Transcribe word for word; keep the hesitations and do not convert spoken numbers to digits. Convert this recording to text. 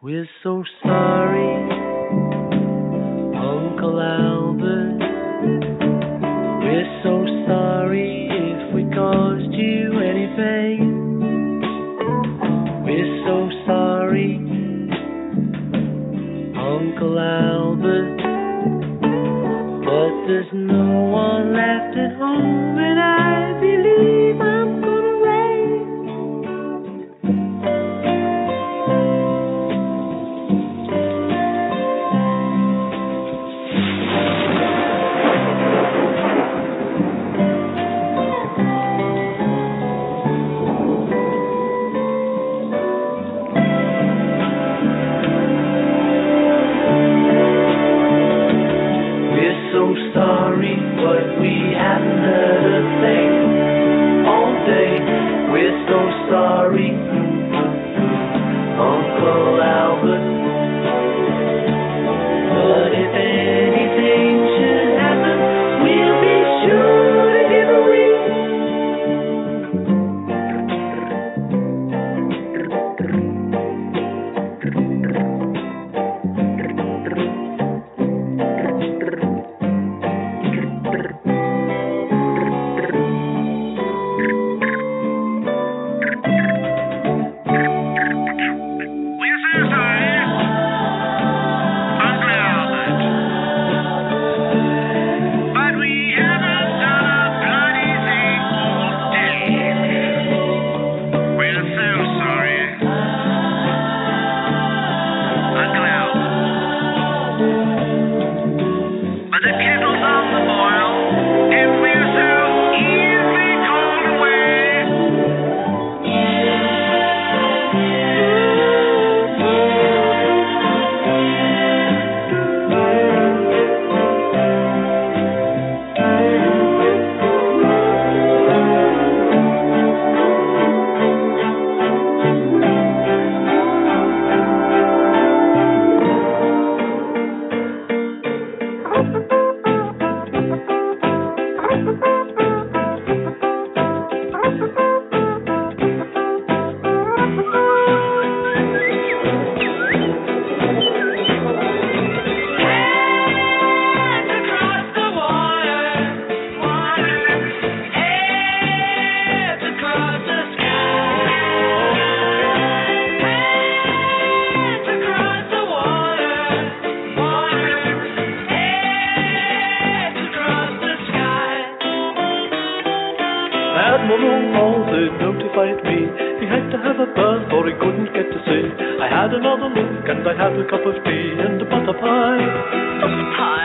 We're so sorry, Uncle Albert. We're so sorry if we caused you any pain. We're so sorry, Uncle Albert. But there's no one left at home, and I believe I'm gonna rain. Sorry, but we haven't heard a thing all day. We're so sorry, Uncle Albert. But if anything should happen, we'll be sure to give a ring. Admiral Halsey notified me he had to have a berth or he couldn't get to sea. I had another look and I had a cup of tea and a butter pie. Butter pie?